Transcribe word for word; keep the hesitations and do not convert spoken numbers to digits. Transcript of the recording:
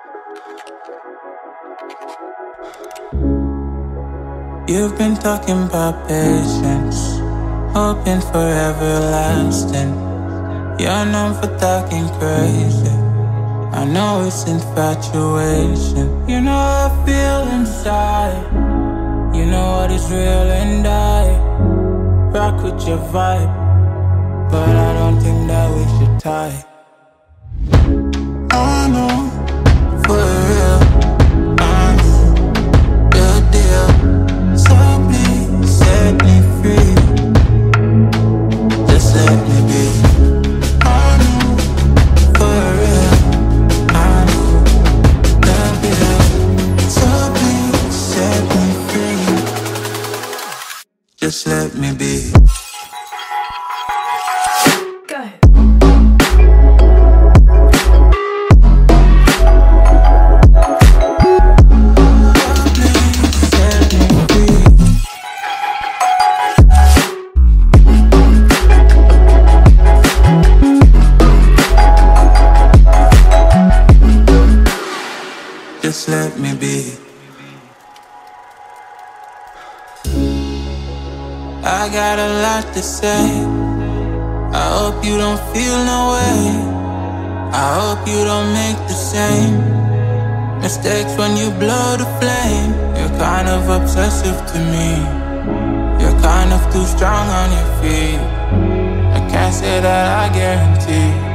You've been talking about patience, hoping for everlasting. You're known for talking crazy. I know it's infatuation. You know how I feel inside. You know what is real and I rock with your vibe, but I don't think that we should tie. I know, for real, I know, real deal. So please set me free. Just let me be. I know, for real, I know, real deal. So please set me free. Just let me be. Just let me be. I got a lot to say. I hope you don't feel no way. I hope you don't make the same mistakes when you blow the flame. You're kind of obsessive to me. You're kind of too strong on your feet. I can't say that I guarantee